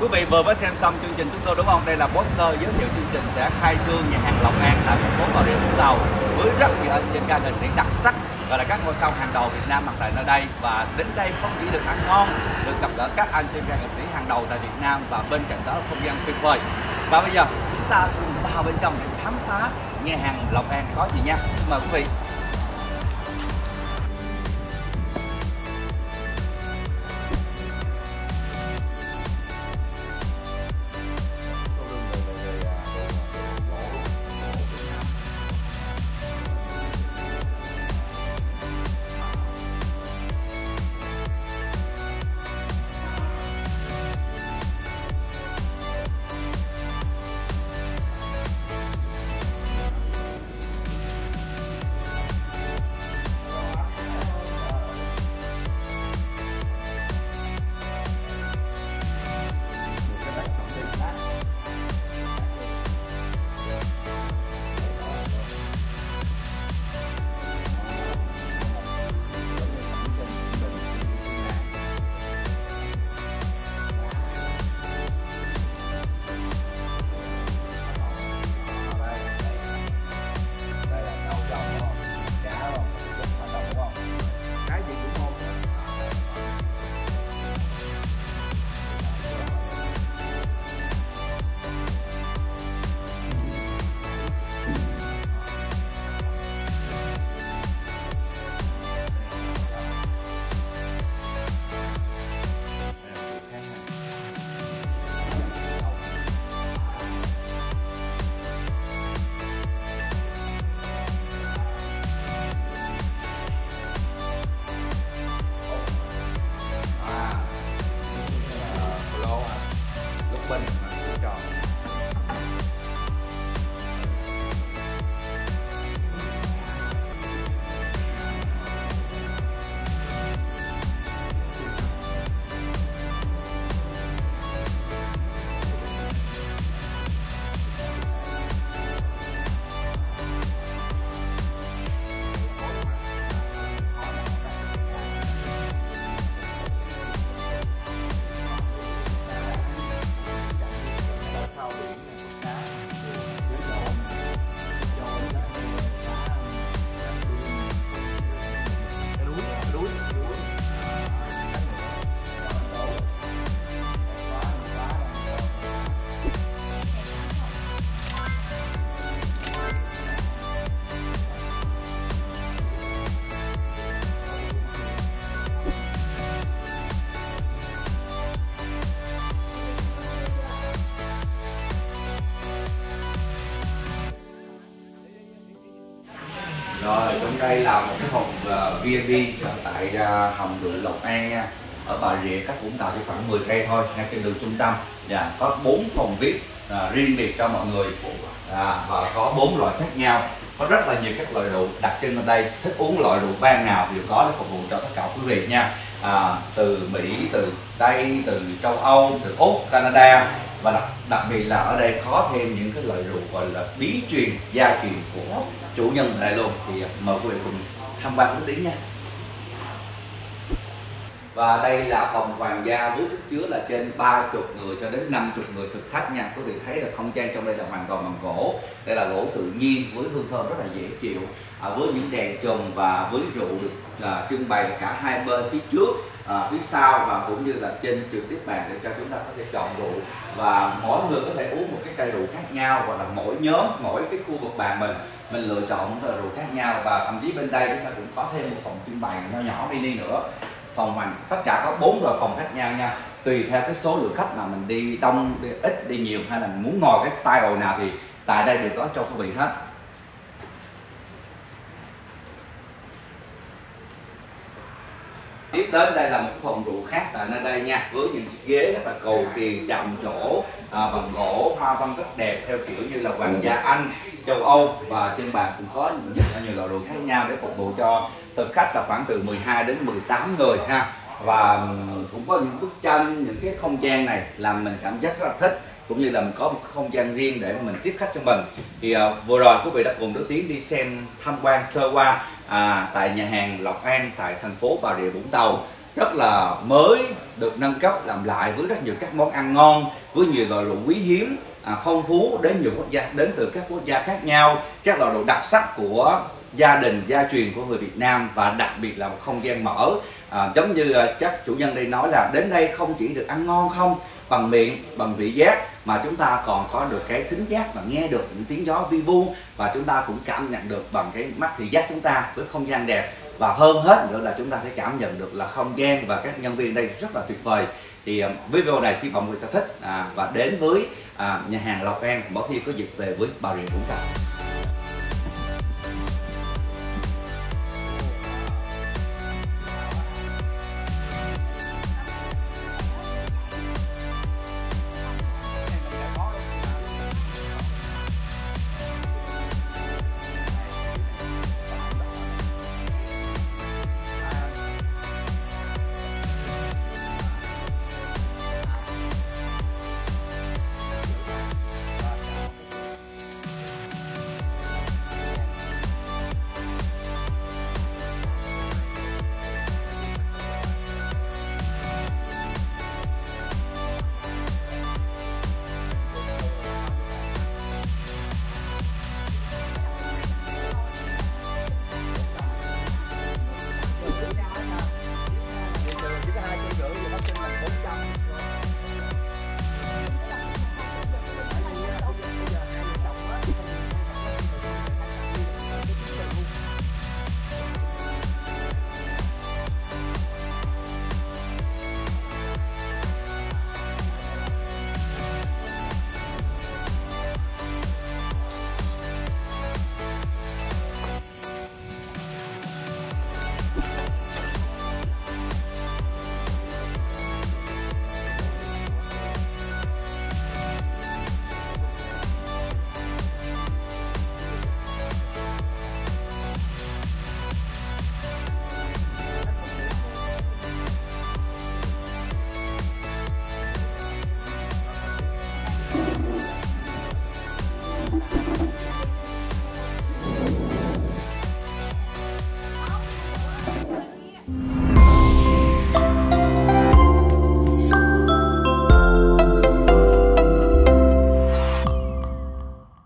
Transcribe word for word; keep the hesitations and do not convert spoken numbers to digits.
Quý vị vừa mới xem xong chương trình chúng tôi đúng không? Đây là poster giới thiệu chương trình sẽ khai trương nhà hàng Long An tại thành phố Bà Rịa Vũng Tàu với rất nhiều anh trên ca nghệ sĩ đặc sắc, gọi là các ngôi sao hàng đầu Việt Nam mặt tại nơi đây. Và đến đây không chỉ được ăn ngon, được gặp gỡ các anh trên ca nghệ sĩ hàng đầu tại Việt Nam và bên cạnh đó không gian tuyệt vời. Và bây giờ chúng ta cùng vào bên trong để khám phá nhà hàng Long An có gì nha. Mời quý vị. Bình tròn. Rồi, trong đây là một cái phòng uh, vê en pê tại uh, hầm đường Long An nha. Ở Bà Rịa cách Vũng Tàu chỉ khoảng mười cây thôi, ngay trên đường trung tâm. Dạ, có bốn phòng vê i pê uh, riêng biệt cho mọi người. À, và có bốn loại khác nhau. Có rất là nhiều các loại rượu đặc trưng ở đây. Thích uống loại rượu vang nào đều có để phục vụ cho tất cả quý vị nha. À, từ Mỹ, từ Tây, từ châu Âu, từ Úc, Canada. Và đặc, đặc biệt là ở đây có thêm những cái loại rượu gọi là bí truyền, gia truyền của chủ nhân ở đây luôn. Thì mời quý vị cùng tham quan một tí nha. Và đây là phòng hoàng gia với sức chứa là trên ba mươi người cho đến năm mươi người thực khách nha. Quý vị thấy là không gian trong đây là hoàn toàn bằng gỗ. Đây là gỗ tự nhiên với hương thơm rất là dễ chịu. À, với những đèn chùm và với rượu được à, trưng bày cả hai bên, phía trước, à, phía sau và cũng như là trên trực tiếp bàn để cho chúng ta có thể chọn rượu. Và mỗi người có thể uống một cái chai rượu khác nhau, hoặc là mỗi nhóm, mỗi cái khu vực bàn mình mình lựa chọn một loại rượu khác nhau. Và thậm chí bên đây chúng ta cũng có thêm một phòng trưng bày nhỏ nhỏ mini nữa. Phòng hoàng tất cả có bốn loại phòng khác nhau nha, tùy theo cái số lượng khách mà mình đi đông, đi ít, đi nhiều, hay là mình muốn ngồi cái style nào thì tại đây đều có cho quý vị hết. Tiếp đến đây là một phòng rượu khác tại nơi đây nha, với những chiếc ghế rất là cầu kỳ, chạm trổ, à, bằng gỗ, hoa văn rất đẹp theo kiểu như là hoàng gia Anh, châu Âu. Và trên bàn cũng có rất là nhiều loại rượu khác nhau để phục vụ cho thực khách là khoảng từ mười hai đến mười tám người ha. Và cũng có những bức tranh, những cái không gian này làm mình cảm giác rất là thích, cũng như là mình có một không gian riêng để mình tiếp khách cho mình. Thì uh, vừa rồi quý vị đã cùng Đức Tiến đi xem tham quan sơ qua à, tại nhà hàng Long An tại thành phố Bà Rịa Vũng Tàu. rất là mới, được nâng cấp làm lại với rất nhiều các món ăn ngon, với nhiều loại rượu quý hiếm, à, phong phú đến nhiều quốc gia, đến từ các quốc gia khác nhau, các loại rượu đặc sắc của gia đình gia truyền của người Việt Nam, và đặc biệt là một không gian mở, à, giống như các chủ nhân đây nói là đến đây không chỉ được ăn ngon không bằng miệng, bằng vị giác, mà chúng ta còn có được cái thính giác và nghe được những tiếng gió vi vu, và chúng ta cũng cảm nhận được bằng cái mắt thị giác chúng ta với không gian đẹp, và hơn hết nữa là chúng ta sẽ cảm nhận được là không gian và các nhân viên đây rất là tuyệt vời. Thì uh, với video này hy vọng mọi người sẽ thích à, và đến với à, nhà hàng Lộc An mỗi khi có dịp về với Bà Rịa Vũng Tàu.